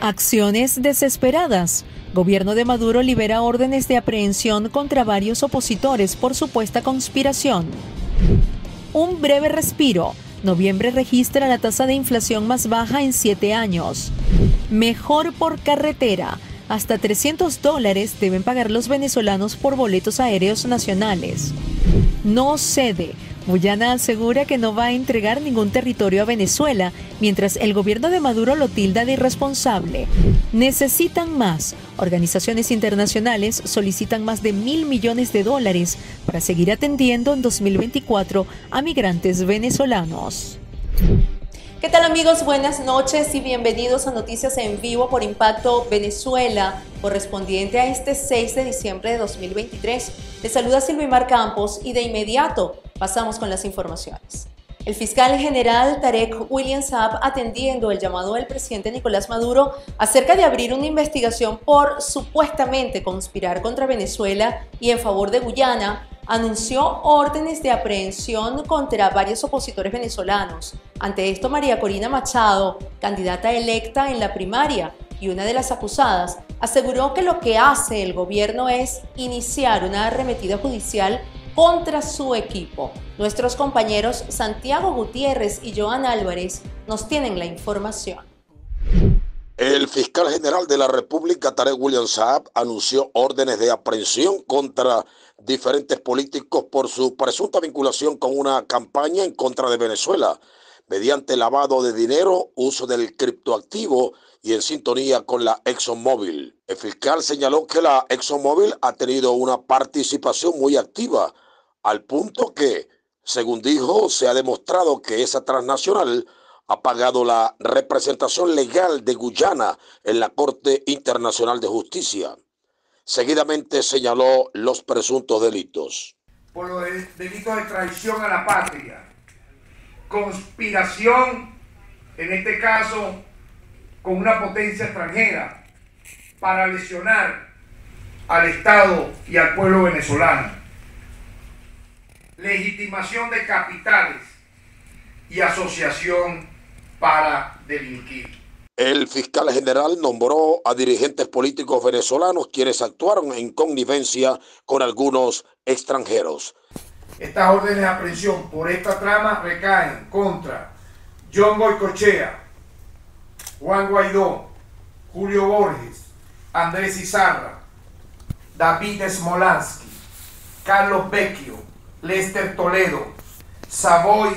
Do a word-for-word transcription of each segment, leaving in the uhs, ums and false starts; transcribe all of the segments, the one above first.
Acciones desesperadas. Gobierno de Maduro libera órdenes de aprehensión contra varios opositores por supuesta conspiración. Un breve respiro. Noviembre registra la tasa de inflación más baja en siete años. Mejor por carretera. Hasta trescientos dólares deben pagar los venezolanos por boletos aéreos nacionales. No cede. Guyana asegura que no va a entregar ningún territorio a Venezuela, mientras el gobierno de Maduro lo tilda de irresponsable. Necesitan más. Organizaciones internacionales solicitan más de mil millones de dólares para seguir atendiendo en dos mil veinticuatro a migrantes venezolanos. ¿Qué tal, amigos? Buenas noches y bienvenidos a Noticias en Vivo por Impacto Venezuela, correspondiente a este seis de diciembre de dos mil veintitrés. Les saluda Silvimar Campos y de inmediato pasamos con las informaciones. El fiscal general Tarek William Saab, atendiendo el llamado del presidente Nicolás Maduro acerca de abrir una investigación por supuestamente conspirar contra Venezuela y en favor de Guyana, anunció órdenes de aprehensión contra varios opositores venezolanos. Ante esto, María Corina Machado, candidata electa en la primaria y una de las acusadas, aseguró que lo que hace el gobierno es iniciar una arremetida judicial contra su equipo. Nuestros compañeros Santiago Gutiérrez y Joan Álvarez nos tienen la información. El fiscal general de la República, Tarek William Saab, anunció órdenes de aprehensión contra diferentes políticos por su presunta vinculación con una campaña en contra de Venezuela, mediante lavado de dinero, uso del criptoactivo y en sintonía con la ExxonMobil. El fiscal señaló que la ExxonMobil ha tenido una participación muy activa, al punto que, según dijo, se ha demostrado que esa transnacional ha pagado la representación legal de Guyana en la Corte Internacional de Justicia. Seguidamente señaló los presuntos delitos. Por los delitos de traición a la patria, conspiración, en este caso, con una potencia extranjera, para lesionar al Estado y al pueblo venezolano, legitimación de capitales y asociación para delinquir. El fiscal general nombró a dirigentes políticos venezolanos quienes actuaron en connivencia con algunos extranjeros. Estas órdenes de aprehensión por esta trama recaen contra John Goycochea, Juan Guaidó, Julio Borges, Andrés Izarra, David Smolansky, Carlos Vecchio, Lester Toledo, Savoy,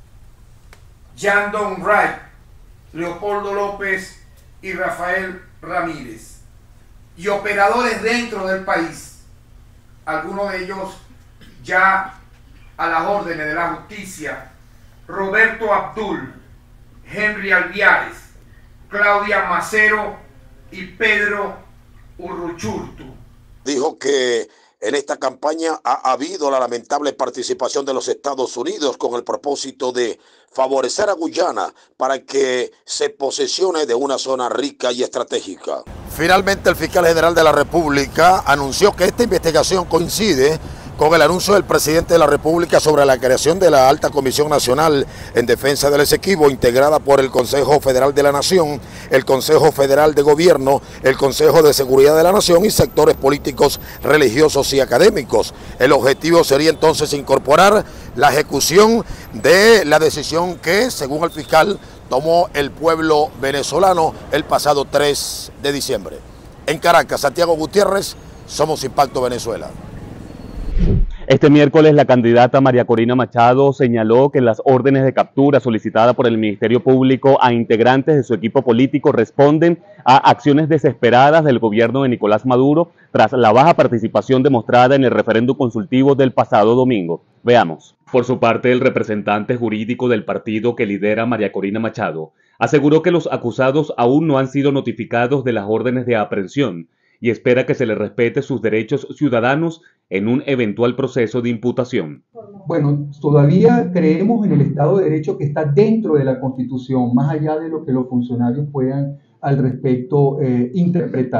Yandon Wright, Leopoldo López y Rafael Ramírez, y operadores dentro del país, algunos de ellos ya a las órdenes de la justicia: Roberto Abdul, Henry Alviares, Claudia Macero y Pedro Urruchurtu. Dijo que en esta campaña ha habido la lamentable participación de los Estados Unidos con el propósito de favorecer a Guyana para que se posesione de una zona rica y estratégica. Finalmente, el fiscal general de la República anunció que esta investigación coincide con el anuncio del presidente de la República sobre la creación de la Alta Comisión Nacional en Defensa del Esequibo, integrada por el Consejo Federal de la Nación, el Consejo Federal de Gobierno, el Consejo de Seguridad de la Nación y sectores políticos, religiosos y académicos. El objetivo sería entonces incorporar la ejecución de la decisión que, según el fiscal, tomó el pueblo venezolano el pasado tres de diciembre. En Caracas, Santiago Gutiérrez, Somos Impacto Venezuela. Este miércoles la candidata María Corina Machado señaló que las órdenes de captura solicitadas por el Ministerio Público a integrantes de su equipo político responden a acciones desesperadas del gobierno de Nicolás Maduro tras la baja participación demostrada en el referéndum consultivo del pasado domingo. Veamos. Por su parte, el representante jurídico del partido que lidera María Corina Machado aseguró que los acusados aún no han sido notificados de las órdenes de aprehensión y espera que se les respete sus derechos ciudadanos en un eventual proceso de imputación. Bueno, todavía creemos en el Estado de Derecho que está dentro de la Constitución, más allá de lo que los funcionarios puedan al respecto eh, interpretar.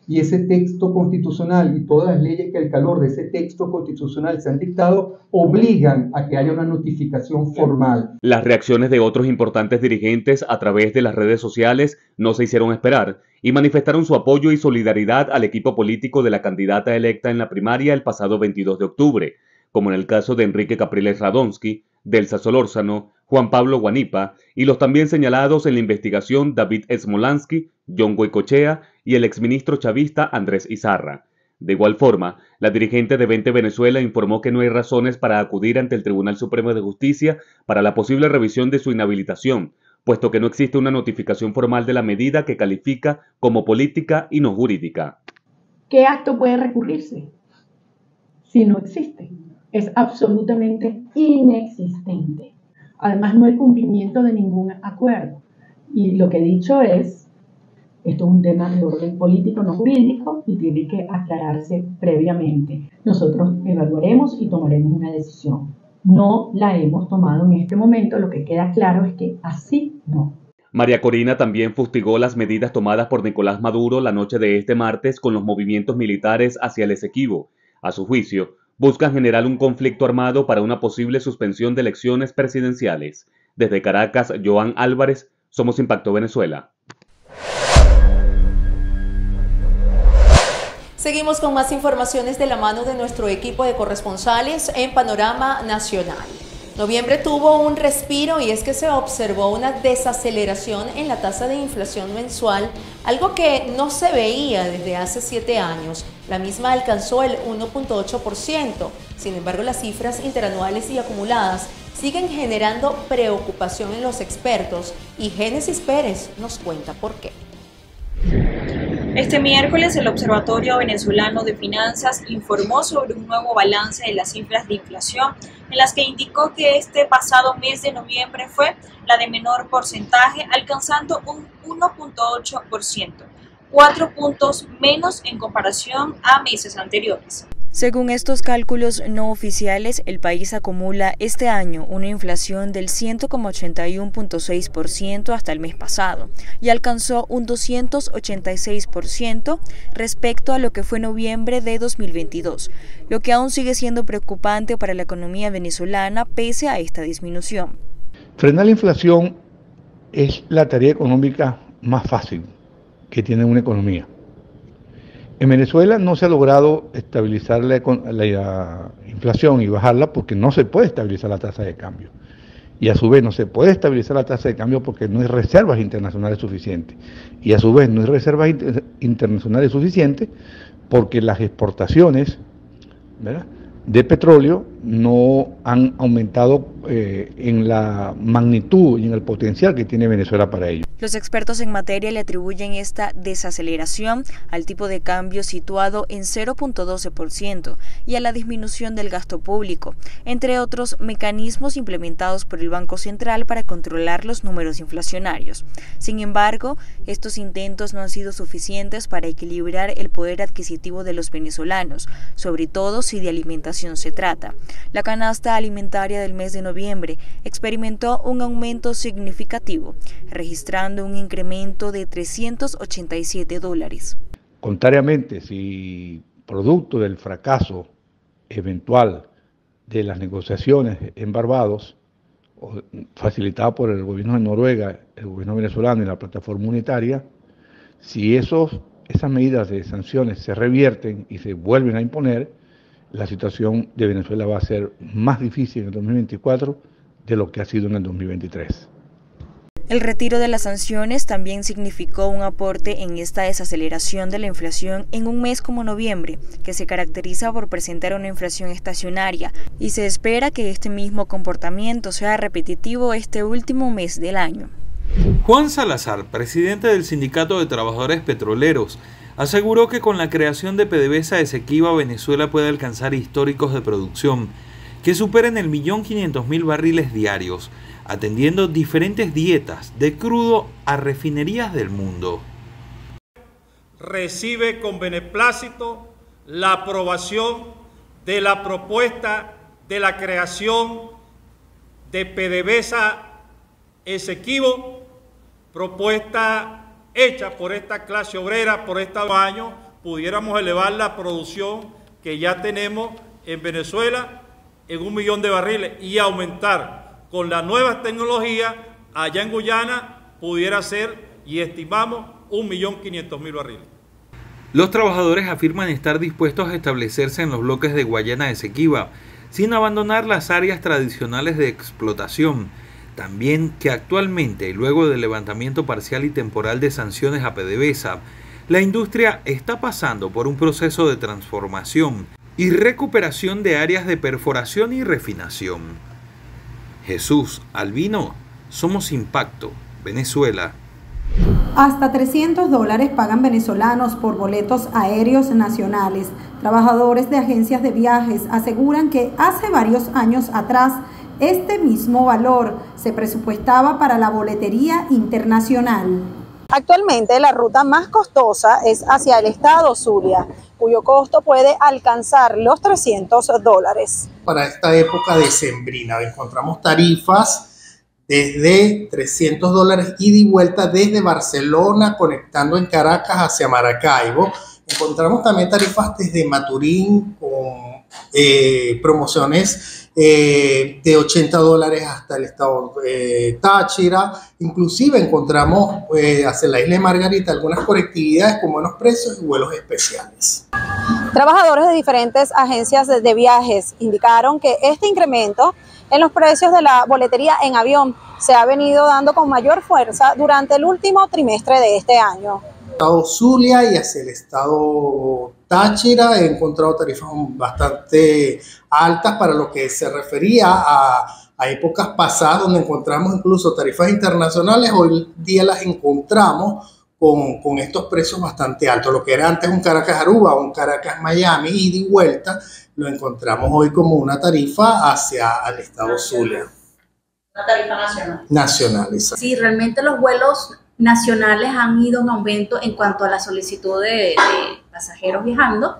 y ese texto constitucional y todas las leyes que al calor de ese texto constitucional se han dictado obligan a que haya una notificación formal. Las reacciones de otros importantes dirigentes a través de las redes sociales no se hicieron esperar y manifestaron su apoyo y solidaridad al equipo político de la candidata electa en la primaria el pasado veintidós de octubre, como en el caso de Enrique Capriles Radonsky, Delsa Solórzano, Juan Pablo Guanipa y los también señalados en la investigación David Smolansky, John Goycochea y el exministro chavista Andrés Izarra. De igual forma, la dirigente de Vente Venezuela informó que no hay razones para acudir ante el Tribunal Supremo de Justicia para la posible revisión de su inhabilitación, puesto que no existe una notificación formal de la medida que califica como política y no jurídica. ¿Qué acto puede recurrirse? Si no existe, es absolutamente inexistente. Además, no hay cumplimiento de ningún acuerdo. Y lo que he dicho es, esto es un tema de orden político, no jurídico, y tiene que aclararse previamente. Nosotros evaluaremos y tomaremos una decisión. No la hemos tomado en este momento, lo que queda claro es que así no. María Corina también fustigó las medidas tomadas por Nicolás Maduro la noche de este martes con los movimientos militares hacia el Esequibo. A su juicio, buscan generar un conflicto armado para una posible suspensión de elecciones presidenciales. Desde Caracas, Joan Álvarez, Somos Impacto Venezuela. Seguimos con más informaciones de la mano de nuestro equipo de corresponsales en Panorama Nacional. Noviembre tuvo un respiro y es que se observó una desaceleración en la tasa de inflación mensual, algo que no se veía desde hace siete años. La misma alcanzó el uno punto ocho por ciento. Sin embargo, las cifras interanuales y acumuladas siguen generando preocupación en los expertos y Génesis Pérez nos cuenta por qué. Este miércoles, el Observatorio Venezolano de Finanzas informó sobre un nuevo balance de las cifras de inflación, en las que indicó que este pasado mes de noviembre fue la de menor porcentaje, alcanzando un uno punto ocho por ciento, cuatro puntos menos en comparación a meses anteriores. Según estos cálculos no oficiales, el país acumula este año una inflación del cien coma ochenta y uno punto seis por ciento hasta el mes pasado y alcanzó un doscientos ochenta y seis por ciento respecto a lo que fue noviembre de dos mil veintidós, lo que aún sigue siendo preocupante para la economía venezolana pese a esta disminución. Frenar la inflación es la tarea económica más fácil que tiene una economía. En Venezuela no se ha logrado estabilizar la, la inflación y bajarla porque no se puede estabilizar la tasa de cambio. Y a su vez no se puede estabilizar la tasa de cambio porque no hay reservas internacionales suficientes. Y a su vez no hay reservas inter internacionales suficientes porque las exportaciones, ¿verdad?, de petróleo no han aumentado eh, en la magnitud y en el potencial que tiene Venezuela para ello. Los expertos en materia le atribuyen esta desaceleración al tipo de cambio situado en cero punto doce por ciento y a la disminución del gasto público, entre otros mecanismos implementados por el Banco Central para controlar los números inflacionarios. Sin embargo, estos intentos no han sido suficientes para equilibrar el poder adquisitivo de los venezolanos, sobre todo si de alimentación se trata. La canasta alimentaria del mes de noviembre experimentó un aumento significativo, registrando un incremento de trescientos ochenta y siete dólares. Contrariamente, si producto del fracaso eventual de las negociaciones en Barbados, facilitada por el gobierno de Noruega, el gobierno venezolano y la plataforma unitaria, si esos, esas medidas de sanciones se revierten y se vuelven a imponer, la situación de Venezuela va a ser más difícil en el dos mil veinticuatro de lo que ha sido en el dos mil veintitrés. El retiro de las sanciones también significó un aporte en esta desaceleración de la inflación en un mes como noviembre, que se caracteriza por presentar una inflación estacionaria, y se espera que este mismo comportamiento sea repetitivo este último mes del año. Juan Salazar, presidente del Sindicato de Trabajadores Petroleros, aseguró que con la creación de PDVSA Esequiba, Venezuela puede alcanzar históricos de producción que superen el millón quinientos mil barriles diarios, atendiendo diferentes dietas de crudo a refinerías del mundo. Recibe con beneplácito la aprobación de la propuesta de la creación de PDVSA Esequiba, propuesta hecha por esta clase obrera por este año, pudiéramos elevar la producción que ya tenemos en Venezuela en un millón de barriles y aumentar con las nuevas tecnologías allá en Guyana pudiera ser, y estimamos, un millón quinientos mil barriles. Los trabajadores afirman estar dispuestos a establecerse en los bloques de Guayana Esequiba, sin abandonar las áreas tradicionales de explotación. También que actualmente, luego del levantamiento parcial y temporal de sanciones a PDVSA, la industria está pasando por un proceso de transformación y recuperación de áreas de perforación y refinación. Jesús Albino, Somos Impacto, Venezuela. Hasta trescientos dólares pagan venezolanos por boletos aéreos nacionales. Trabajadores de agencias de viajes aseguran que hace varios años atrás este mismo valor se presupuestaba para la boletería internacional. Actualmente la ruta más costosa es hacia el estado Zulia, cuyo costo puede alcanzar los trescientos dólares. Para esta época decembrina encontramos tarifas desde trescientos dólares ida y vuelta desde Barcelona, conectando en Caracas hacia Maracaibo. Encontramos también tarifas desde Maturín con eh, promociones eh, de ochenta dólares hasta el estado eh, Táchira. Inclusive encontramos eh, hacia la isla de Margarita algunas conectividades con buenos precios y vuelos especiales. Trabajadores de diferentes agencias de viajes indicaron que este incremento en los precios de la boletería en avión se ha venido dando con mayor fuerza durante el último trimestre de este año. Estado Zulia y hacia el estado Táchira he encontrado tarifas bastante altas para lo que se refería a, a épocas pasadas, donde encontramos incluso tarifas internacionales. Hoy día las encontramos con, con estos precios bastante altos. Lo que era antes un Caracas-Aruba o un Caracas-Miami ida y vuelta, lo encontramos hoy como una tarifa hacia el estado Zulia. Una tarifa nacional. Nacional, exacto. Sí, realmente los vuelos nacionales han ido en aumento en cuanto a la solicitud de, de pasajeros viajando,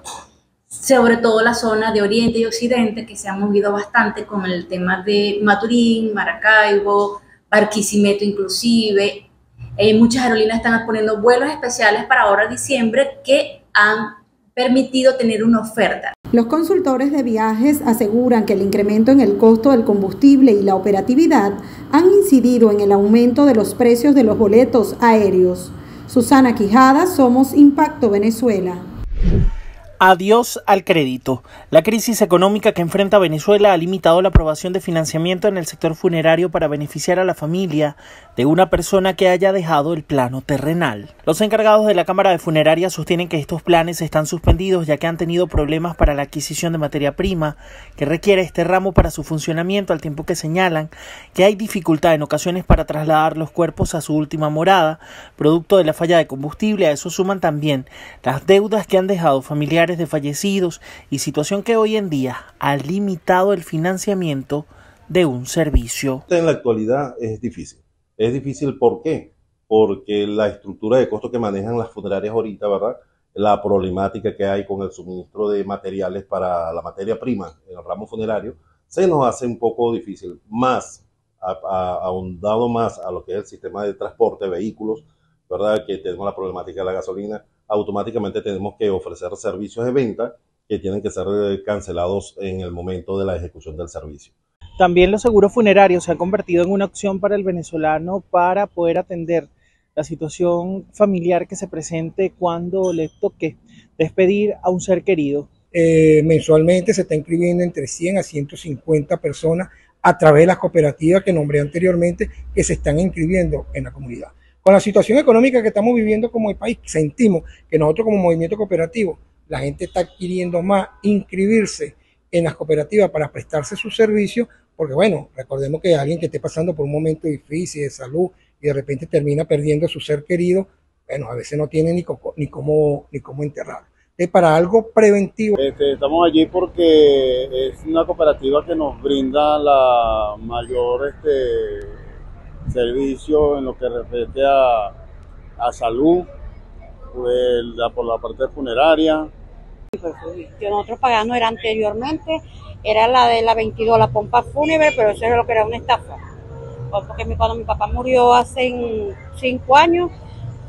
sobre todo la zona de Oriente y Occidente, que se han movido bastante con el tema de Maturín, Maracaibo, Barquisimeto inclusive. Eh, muchas aerolíneas están poniendo vuelos especiales para ahora diciembre que han permitido tener una oferta. Los consultores de viajes aseguran que el incremento en el costo del combustible y la operatividad han incidido en el aumento de los precios de los boletos aéreos. Susana Quijada, Somos Impacto Venezuela. Adiós al crédito. La crisis económica que enfrenta Venezuela ha limitado la aprobación de financiamiento en el sector funerario para beneficiar a la familia de una persona que haya dejado el plano terrenal. Los encargados de la Cámara de Funerarias sostienen que estos planes están suspendidos ya que han tenido problemas para la adquisición de materia prima que requiere este ramo para su funcionamiento, al tiempo que señalan que hay dificultad en ocasiones para trasladar los cuerpos a su última morada, producto de la falla de combustible. A eso suman también las deudas que han dejado familiares de fallecidos y situación que hoy en día ha limitado el financiamiento de un servicio. En la actualidad es difícil. Es difícil, ¿por qué? Porque la estructura de costos que manejan las funerarias ahorita, ¿verdad? La problemática que hay con el suministro de materiales para la materia prima en el ramo funerario, se nos hace un poco difícil. Más, a, a, ahondado más a lo que es el sistema de transporte de vehículos, ¿verdad? Que tenemos la problemática de la gasolina. Automáticamente tenemos que ofrecer servicios de venta que tienen que ser cancelados en el momento de la ejecución del servicio. También los seguros funerarios se han convertido en una opción para el venezolano para poder atender la situación familiar que se presente cuando le toque despedir a un ser querido. Eh, mensualmente se está inscribiendo entre cien a ciento cincuenta personas a través de las cooperativas que nombré anteriormente que se están inscribiendo en la comunidad. Con la situación económica que estamos viviendo como el país, sentimos que nosotros como movimiento cooperativo, la gente está queriendo más inscribirse en las cooperativas para prestarse sus servicios, porque bueno, recordemos que alguien que esté pasando por un momento difícil de salud y de repente termina perdiendo a su ser querido, bueno, a veces no tiene ni, co ni, cómo, ni cómo enterrarlo. Es para algo preventivo. Este, estamos allí porque es una cooperativa que nos brinda la mayor este, servicio en lo que refiere a, a salud, pues, la, por la parte funeraria. Que nosotros pagamos era anteriormente, era la de la veintidós, la pompa fúnebre, pero eso era lo que era una estafa. Porque cuando mi papá murió hace cinco años,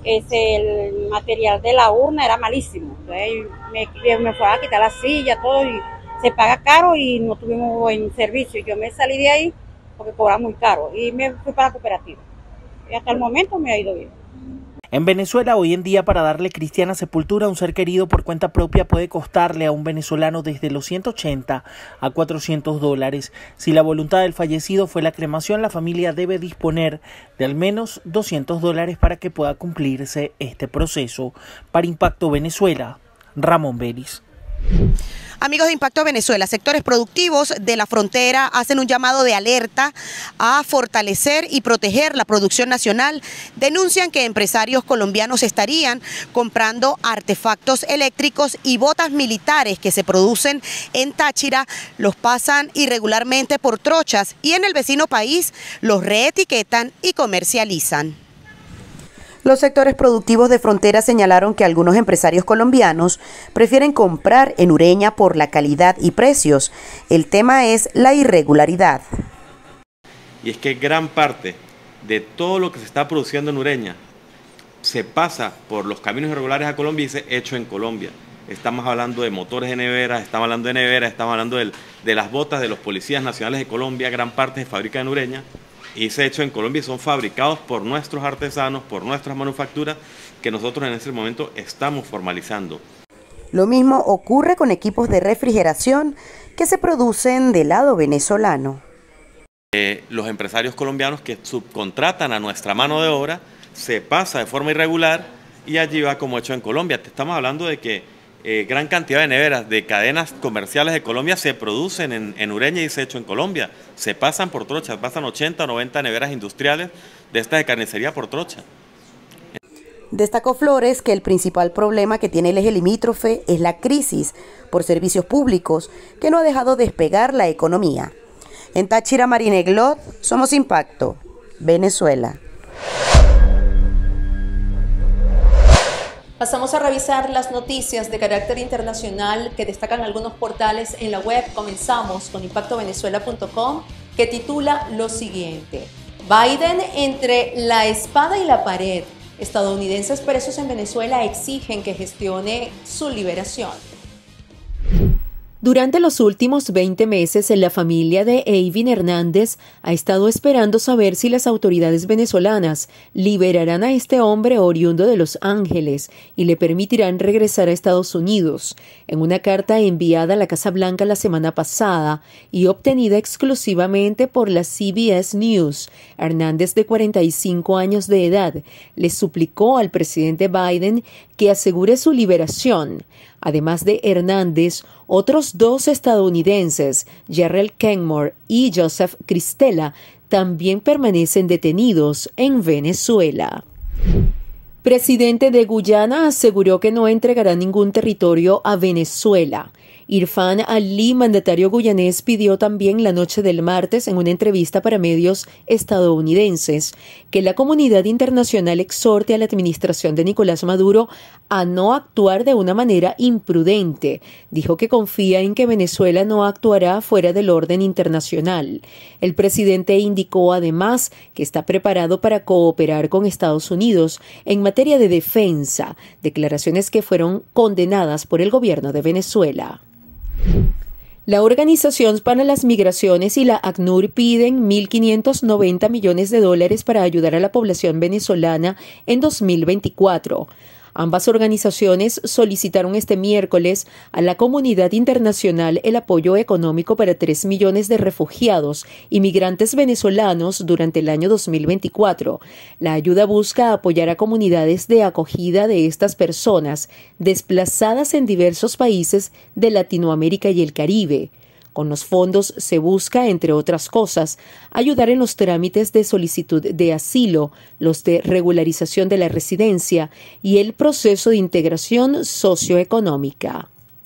ese, el material de la urna era malísimo. Entonces me, me fue a quitar la silla, todo, y se paga caro y no tuvimos buen servicio. Yo me salí de ahí porque cobraba muy caro y me fui para la cooperativa. Y hasta el momento me ha ido bien. En Venezuela, hoy en día, para darle cristiana sepultura a un ser querido por cuenta propia puede costarle a un venezolano desde los ciento ochenta a cuatrocientos dólares. Si la voluntad del fallecido fue la cremación, la familia debe disponer de al menos doscientos dólares para que pueda cumplirse este proceso. Para Impacto Venezuela, Ramón Vélez. Amigos de Impacto Venezuela, sectores productivos de la frontera hacen un llamado de alerta a fortalecer y proteger la producción nacional. Denuncian que empresarios colombianos estarían comprando artefactos eléctricos y botas militares que se producen en Táchira, los pasan irregularmente por trochas y en el vecino país los reetiquetan y comercializan. Los sectores productivos de frontera señalaron que algunos empresarios colombianos prefieren comprar en Ureña por la calidad y precios. El tema es la irregularidad. Y es que gran parte de todo lo que se está produciendo en Ureña se pasa por los caminos irregulares a Colombia y se hecho en Colombia. Estamos hablando de motores de neveras, estamos hablando de neveras, estamos hablando de, de las botas de los policías nacionales de Colombia, gran parte se fabrica en Ureña. Y se ha hecho en Colombia y son fabricados por nuestros artesanos, por nuestras manufacturas, que nosotros en este momento estamos formalizando. Lo mismo ocurre con equipos de refrigeración que se producen del lado venezolano. Eh, los empresarios colombianos que subcontratan a nuestra mano de obra, se pasa de forma irregular y allí va como hecho en Colombia. Te estamos hablando de que Eh, gran cantidad de neveras de cadenas comerciales de Colombia se producen en, en Ureña y se hecho en Colombia. Se pasan por trochas, pasan ochenta o noventa neveras industriales de estas de carnicería por trocha. Destacó Flores que el principal problema que tiene el eje limítrofe es la crisis por servicios públicos que no ha dejado despegar la economía. En Táchira, Marineglot, Somos Impacto, Venezuela. Pasamos a revisar las noticias de carácter internacional que destacan algunos portales en la web. Comenzamos con impacto venezuela punto com, que titula lo siguiente: Biden entre la espada y la pared. Estadounidenses presos en Venezuela exigen que gestione su liberación. Durante los últimos veinte meses, la familia de Eivin Hernández ha estado esperando saber si las autoridades venezolanas liberarán a este hombre oriundo de Los Ángeles y le permitirán regresar a Estados Unidos. En una carta enviada a la Casa Blanca la semana pasada y obtenida exclusivamente por la C B S News, Hernández, de cuarenta y cinco años de edad, le suplicó al presidente Biden que asegure su liberación. Además de Hernández, otros dos estadounidenses, Jarrell Kenmore y Joseph Cristela, también permanecen detenidos en Venezuela. Presidente de Guyana aseguró que no entregará ningún territorio a Venezuela. Irfan Ali, mandatario guyanés, pidió también la noche del martes en una entrevista para medios estadounidenses que la comunidad internacional exhorte a la administración de Nicolás Maduro a no actuar de una manera imprudente. Dijo que confía en que Venezuela no actuará fuera del orden internacional. El presidente indicó además que está preparado para cooperar con Estados Unidos en materia de defensa, declaraciones que fueron condenadas por el gobierno de Venezuela. La Organización para las Migraciones y la ACNUR piden mil quinientos noventa millones de dólares para ayudar a la población venezolana en dos mil veinticuatro. Ambas organizaciones solicitaron este miércoles a la comunidad internacional el apoyo económico para tres millones de refugiados y migrantes venezolanos durante el año dos mil veinticuatro. La ayuda busca apoyar a comunidades de acogida de estas personas desplazadas en diversos países de Latinoamérica y el Caribe. Con los fondos se busca, entre otras cosas, ayudar en los trámites de solicitud de asilo, los de regularización de la residencia y el proceso de integración socioeconómica.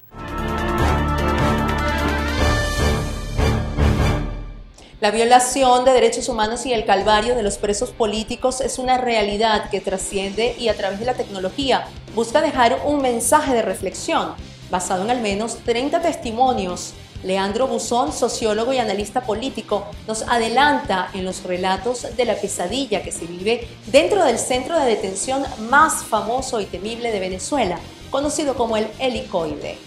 La violación de derechos humanos y el calvario de los presos políticos es una realidad que trasciende y a través de la tecnología busca dejar un mensaje de reflexión basado en al menos treinta testimonios. Leandro Buzón, sociólogo y analista político, nos adelanta en los relatos de la pesadilla que se vive dentro del centro de detención más famoso y temible de Venezuela, conocido como el Helicoide.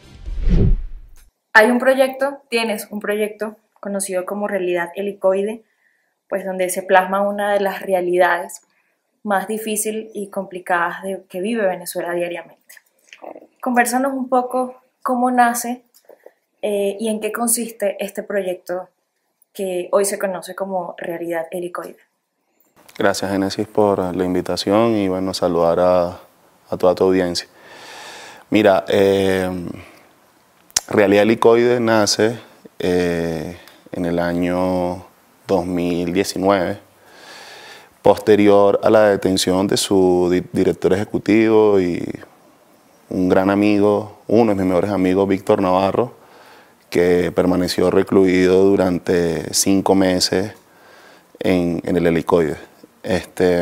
Hay un proyecto, tienes un proyecto conocido como Realidad Helicoide, pues donde se plasma una de las realidades más difíciles y complicadas de, que vive Venezuela diariamente. Conversanos un poco cómo nace eh, y en qué consiste este proyecto que hoy se conoce como Realidad Helicoide. Gracias, Génesis, por la invitación y bueno, saludar a, a toda tu audiencia. Mira, eh, Realidad Helicoide nace eh, en el año dos mil diecinueve, posterior a la detención de su di director ejecutivo y un gran amigo, uno de mis mejores amigos, Víctor Navarro, que permaneció recluido durante cinco meses en, en el Helicoide. Este,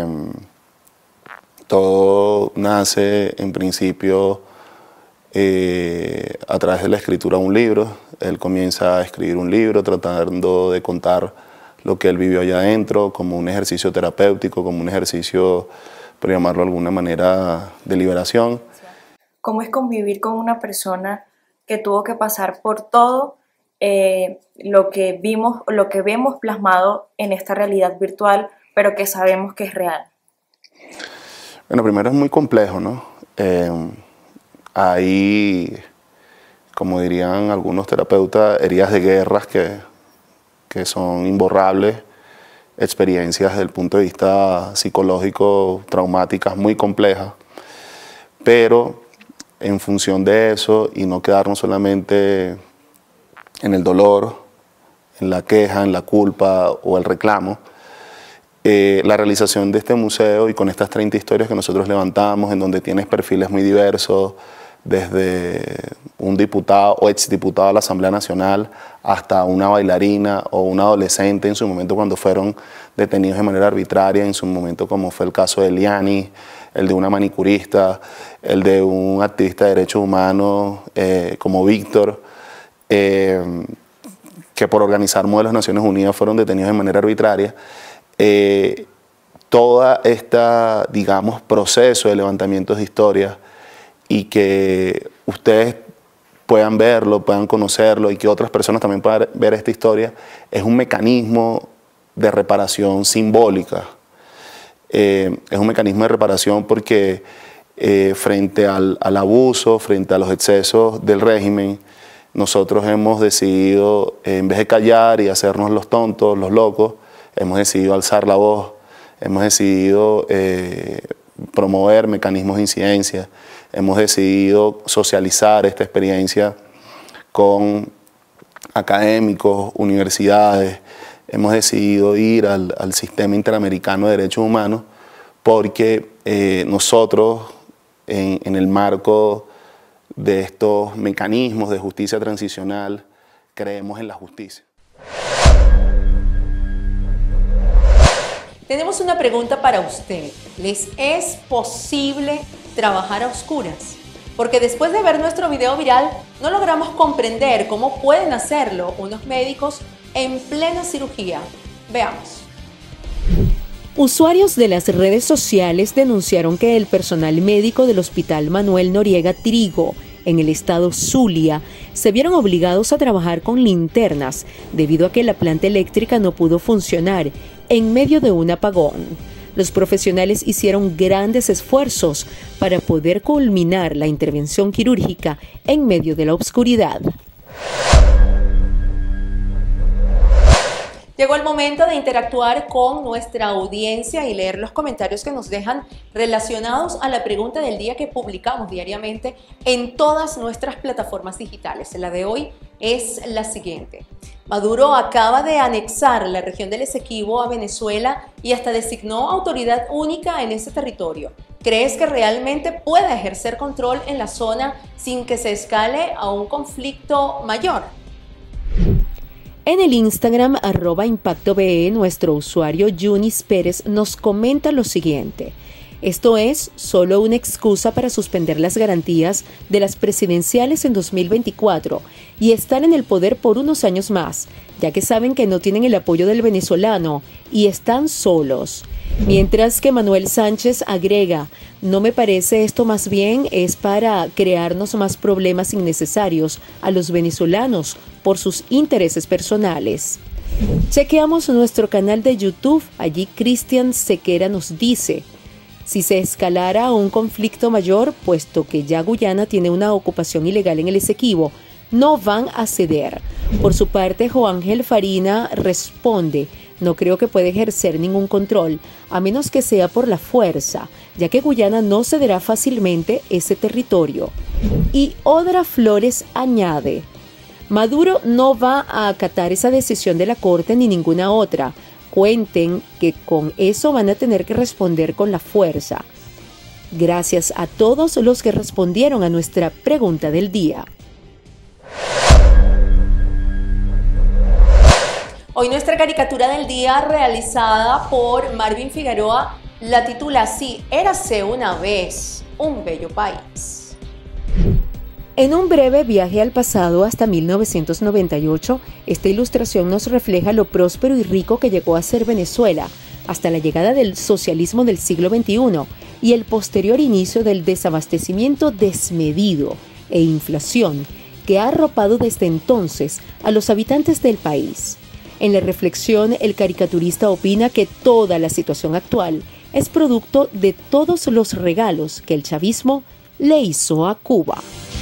todo nace en principio eh, a través de la escritura de un libro. Él comienza a escribir un libro tratando de contar lo que él vivió allá adentro, como un ejercicio terapéutico, como un ejercicio, por llamarlo de alguna manera, de liberación. ¿Cómo es convivir con una persona que tuvo que pasar por todo eh, lo que vimos, lo que vemos plasmado en esta realidad virtual, pero que sabemos que es real? Bueno, primero es muy complejo, ¿no? Eh, hay, como dirían algunos terapeutas, heridas de guerras que que son imborrables, experiencias desde el punto de vista psicológico, traumáticas, muy complejas, pero en función de eso y no quedarnos solamente en el dolor, en la queja, en la culpa o el reclamo, eh, la realización de este museo y con estas treinta historias que nosotros levantamos, en donde tienes perfiles muy diversos, desde un diputado o exdiputado de la Asamblea Nacional hasta una bailarina o un adolescente en su momento cuando fueron detenidos de manera arbitraria, en su momento como fue el caso de Eliani, el de una manicurista, el de un activista de derechos humanos eh, como Víctor, eh, que por organizar modelos de Naciones Unidas fueron detenidos de manera arbitraria. Eh, toda esta, digamos, proceso de levantamientos de historias y que ustedes puedan verlo, puedan conocerlo y que otras personas también puedan ver esta historia, es un mecanismo de reparación simbólica. Eh, es un mecanismo de reparación porque eh, frente al, al abuso, frente a los excesos del régimen, nosotros hemos decidido, eh, en vez de callar y hacernos los tontos, los locos, hemos decidido alzar la voz, hemos decidido eh, promover mecanismos de incidencia, hemos decidido socializar esta experiencia con académicos, universidades, hemos decidido ir al, al Sistema Interamericano de Derechos Humanos porque eh, nosotros, en, en el marco de estos mecanismos de justicia transicional, creemos en la justicia. Tenemos una pregunta para usted. ¿Les es posible trabajar a oscuras? Porque después de ver nuestro video viral, no logramos comprender cómo pueden hacerlo unos médicos en plena cirugía. Veamos. Usuarios de las redes sociales denunciaron que el personal médico del Hospital Manuel Noriega Trigo, en el estado Zulia, se vieron obligados a trabajar con linternas debido a que la planta eléctrica no pudo funcionar en medio de un apagón. Los profesionales hicieron grandes esfuerzos para poder culminar la intervención quirúrgica en medio de la oscuridad. Llegó el momento de interactuar con nuestra audiencia y leer los comentarios que nos dejan relacionados a la pregunta del día que publicamos diariamente en todas nuestras plataformas digitales. La de hoy es la siguiente. Maduro acaba de anexar la región del Esequibo a Venezuela y hasta designó autoridad única en ese territorio. ¿Crees que realmente pueda ejercer control en la zona sin que se escale a un conflicto mayor? En el Instagram arroba impacto be, nuestro usuario Yunis Pérez nos comenta lo siguiente. Esto es solo una excusa para suspender las garantías de las presidenciales en dos mil veinticuatro y estar en el poder por unos años más, ya que saben que no tienen el apoyo del venezolano y están solos. Mientras que Manuel Sánchez agrega, no me parece esto, más bien es para crearnos más problemas innecesarios a los venezolanos por sus intereses personales. Chequeamos nuestro canal de YouTube, allí Cristian Sequera nos dice, si se escalara a un conflicto mayor, puesto que ya Guyana tiene una ocupación ilegal en el Esequibo, no van a ceder. Por su parte, Joángel Farina responde, no creo que pueda ejercer ningún control, a menos que sea por la fuerza, ya que Guyana no cederá fácilmente ese territorio. Y Odra Flores añade, Maduro no va a acatar esa decisión de la Corte ni ninguna otra. Cuenten que con eso van a tener que responder con la fuerza. Gracias a todos los que respondieron a nuestra pregunta del día. Hoy nuestra caricatura del día, realizada por Marvin Figueroa, la titula así: Érase una vez un bello país. En un breve viaje al pasado hasta mil novecientos noventa y ocho, esta ilustración nos refleja lo próspero y rico que llegó a ser Venezuela hasta la llegada del socialismo del siglo veintiuno y el posterior inicio del desabastecimiento desmedido e inflación que ha arropado desde entonces a los habitantes del país. En la reflexión, el caricaturista opina que toda la situación actual es producto de todos los regalos que el chavismo le hizo a Cuba.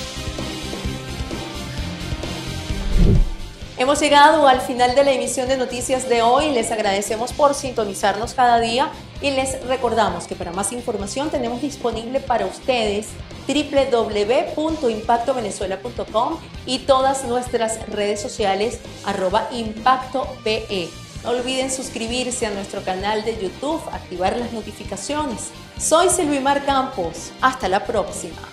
Hemos llegado al final de la emisión de noticias de hoy. Les agradecemos por sintonizarnos cada día y les recordamos que para más información tenemos disponible para ustedes doble u doble u doble u punto impacto venezuela punto com y todas nuestras redes sociales arroba impacto pe. No olviden suscribirse a nuestro canal de YouTube, activar las notificaciones. Soy Silvimar Campos. Hasta la próxima.